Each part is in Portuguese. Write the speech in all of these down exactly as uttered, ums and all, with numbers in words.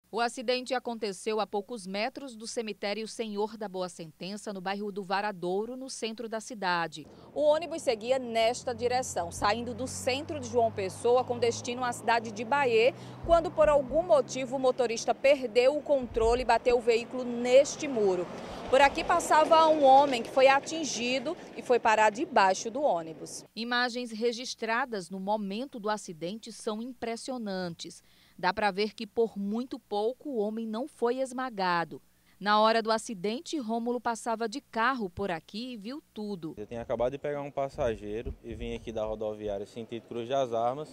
O acidente aconteceu a poucos metros do cemitério Senhor da Boa Sentença, no bairro do Varadouro, no centro da cidade. O ônibus seguia nesta direção, saindo do centro de João Pessoa com destino à cidade de Bahia, quando por algum motivo o motorista perdeu o controle e bateu o veículo neste muro. Por aqui passava um homem que foi atingido e foi parar debaixo do ônibus. Imagens registradas no momento do acidente são impressionantes. Dá para ver que por muito pouco o homem não foi esmagado. Na hora do acidente, Rômulo passava de carro por aqui e viu tudo. Eu tinha acabado de pegar um passageiro e vim aqui da rodoviária sentido Cruz das Armas.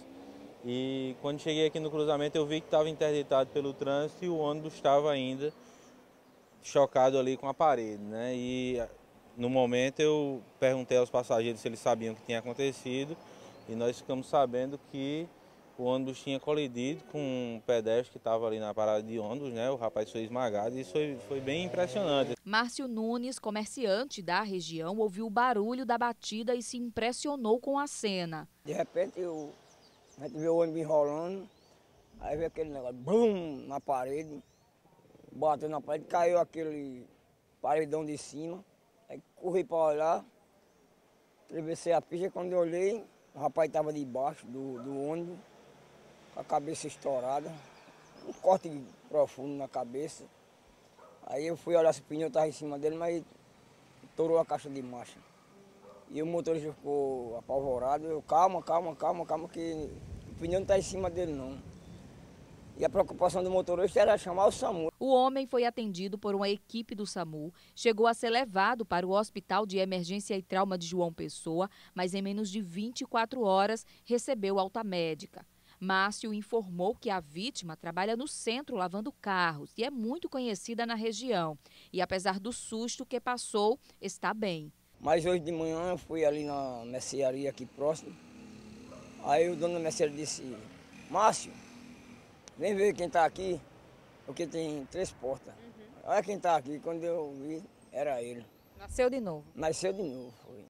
E quando cheguei aqui no cruzamento eu vi que estava interditado pelo trânsito e o ônibus estava ainda chocado ali com a parede, né? E no momento eu perguntei aos passageiros se eles sabiam o que tinha acontecido e nós ficamos sabendo que o ônibus tinha colidido com um pedestre que estava ali na parada de ônibus, né? O rapaz foi esmagado e isso foi, foi bem impressionante. Márcio Nunes, comerciante da região, ouviu o barulho da batida e se impressionou com a cena. De repente eu, a gente viu o ônibus enrolando, aí veio aquele negócio, bum, na parede, bateu na parede, caiu aquele paredão de cima, aí corri para olhar, atravessei a pista, quando eu olhei, o rapaz estava debaixo do, do ônibus, com a cabeça estourada, um corte profundo na cabeça. Aí eu fui olhar se o pneu estava em cima dele, mas estourou a caixa de marcha. E o motorista ficou apavorado, eu, calma, calma, calma, calma, que o pneu não está em cima dele não. E a preocupação do motorista era chamar o SAMU. O homem foi atendido por uma equipe do SAMU, chegou a ser levado para o Hospital de Emergência e Trauma de João Pessoa, mas em menos de vinte e quatro horas recebeu alta médica. Márcio informou que a vítima trabalha no centro lavando carros e é muito conhecida na região. E apesar do susto que passou, está bem. Mas hoje de manhã eu fui ali na mercearia aqui próximo. Aí o dono da mercearia disse, Márcio, vem ver quem está aqui, porque tem três portas. Uhum. Olha quem está aqui, quando eu vi, era ele. Nasceu de novo? Nasceu de novo, foi.